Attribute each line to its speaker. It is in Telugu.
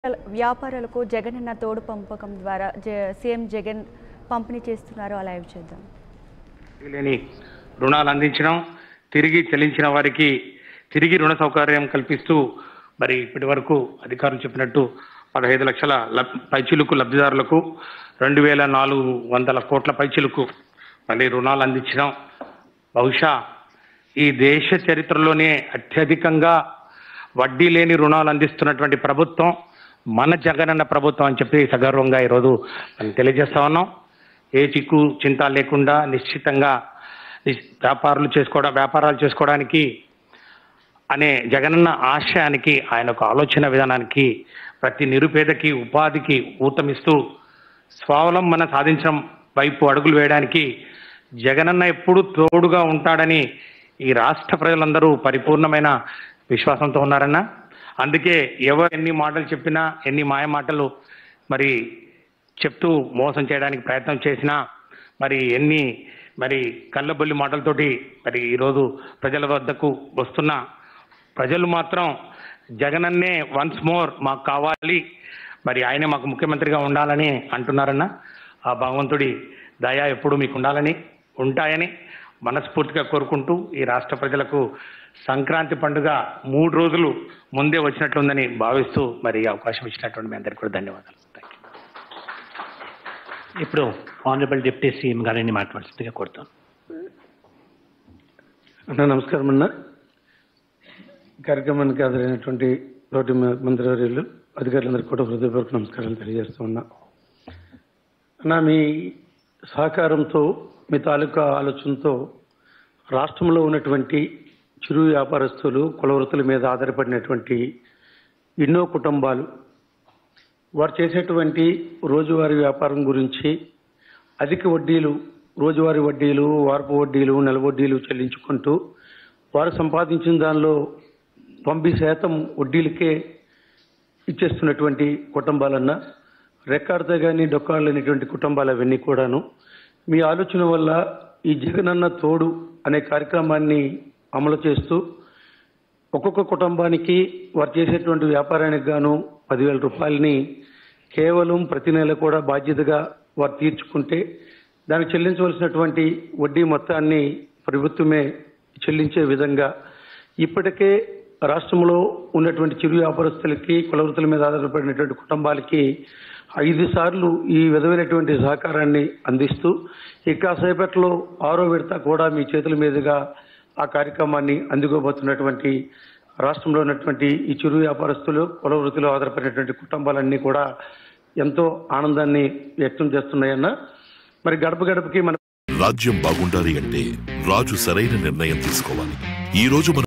Speaker 1: వ్యాపారాలకు జగనన్న తోడు పంపకం ద్వారా సీఎం జగన్ పంపిణీ చేస్తున్నారు. అలా చేద్దాం.
Speaker 2: లేని రుణాలు అందించడం, తిరిగి చెల్లించిన వారికి తిరిగి రుణ సౌకర్యం కల్పిస్తూ మరి ఇప్పటి వరకు అధికారులు చెప్పినట్టు 15 లక్షల పైచిలుకు లబ్ధిదారులకు 2400 కోట్ల పైచిలుకు మళ్ళీ రుణాలు అందించడం బహుశా ఈ దేశ చరిత్రలోనే అత్యధికంగా వడ్డీ లేని రుణాలు అందిస్తున్నటువంటి ప్రభుత్వం మన జగనన్న ప్రభుత్వం అని చెప్పి సగర్వంగా ఈరోజు మనం తెలియజేస్తా ఉన్నాం. ఏ చిక్కు చింత లేకుండా నిశ్చితంగా వ్యాపారాలు చేసుకోవడానికి అనే జగనన్న ఆశయానికి, ఆయన ఒక ఆలోచన విధానానికి ప్రతి నిరుపేదకి ఉపాధికి ఊతమిస్తూ స్వావలంబన సాధించడం వైపు అడుగులు వేయడానికి జగనన్న ఎప్పుడు తోడుగా ఉంటాడని ఈ రాష్ట్ర ప్రజలందరూ పరిపూర్ణమైన విశ్వాసంతో ఉన్నారన్న. అందుకే ఎవరు ఎన్ని మాటలు చెప్పినా, ఎన్ని మాయ మాటలు మరి చెప్తూ మోసం చేయడానికి ప్రయత్నం చేసినా, మరి కళ్ళబొల్లి మాటలతోటి మరి ఈరోజు ప్రజల వద్దకు వస్తున్న ప్రజలు మాత్రం జగనన్నే వన్స్ మోర్ మాకు కావాలి, మరి ఆయనే మాకు ముఖ్యమంత్రిగా ఉండాలని అంటున్నారన్న. ఆ భగవంతుడి దయ ఎప్పుడు మీకు ఉండాలని, ఉంటాయని మనస్ఫూర్తిగా కోరుకుంటూ ఈ రాష్ట్ర ప్రజలకు సంక్రాంతి పండుగ 3 రోజులు ముందే వచ్చినట్లుందని భావిస్తూ మరి అవకాశం ఇచ్చినటువంటి మీ అందరికీ కూడా ధన్యవాదాలు.
Speaker 3: ఇప్పుడు ఆనరబుల్ డిప్యూటీ సీఎం గారిని మాట్లాడుతుందిగా కోరుతాను.
Speaker 4: అన్న నమస్కారం అన్న. కార్యక్రమానికి హాజరైనటువంటి తోటి మంత్రివర్యులు అధికారులందరికీ కూడా హృదయపూర్వక నమస్కారాలు తెలియజేస్తూ ఉన్నా. అన్న, మీ సహకారంతో, మీ తాలూకా ఆలోచనతో రాష్ట్రంలో ఉన్నటువంటి చిరు వ్యాపారస్తులు, కుల వృత్తుల మీద ఆధారపడినటువంటి ఎన్నో కుటుంబాలు వారు చేసేటువంటి రోజువారీ వ్యాపారం గురించి అధిక వడ్డీలు, రోజువారీ వడ్డీలు, వారపు వడ్డీలు, నెల వడ్డీలు చెల్లించుకుంటూ వారు సంపాదించిన దానిలో 90% వడ్డీలకే ఇచ్చేస్తున్నటువంటి కుటుంబాలన్నా, రెక్కాడితే కానీ డొక్కాడు లేనటువంటి కుటుంబాలు అవన్నీ కూడాను మీ ఆలోచన వల్ల ఈ జగనన్న తోడు అనే కార్యక్రమాన్ని అమలు చేస్తూ ఒక్కొక్క కుటుంబానికి వారు చేసేటువంటి వ్యాపారానికి గాను 10,000 రూపాయలని కేవలం ప్రతి నెల కూడా బాధ్యతగా వారు తీర్చుకుంటే దానికి చెల్లించవలసినటువంటి వడ్డీ మొత్తాన్ని ప్రభుత్వమే చెల్లించే విధంగా ఇప్పటికే రాష్ట్రంలో ఉన్నటువంటి చిరు వ్యాపారస్తులకి, కుల వృత్తుల మీద ఆధారపడినటువంటి కుటుంబాలకి 5 సార్లు ఈ విధమైనటువంటి సహకారాన్ని అందిస్తూ ఇక సేపట్లో 6వ విడత కూడా మీ చేతుల మీదుగా ఆ కార్యక్రమాన్ని అందుకోబోతున్నటువంటి రాష్ట్రంలో ఉన్నటువంటి ఈ చిరు వ్యాపారస్తులు, కుల వృత్తిలో ఆధారపడినటువంటి కుటుంబాలన్నీ కూడా ఎంతో ఆనందాన్ని వ్యక్తం చేస్తున్నాయన్న. మరి గడప గడపకి మన
Speaker 5: రాజ్యం బాగుండాలి అంటే రాజు సరైన నిర్ణయం తీసుకోవాలి. ఈ రోజు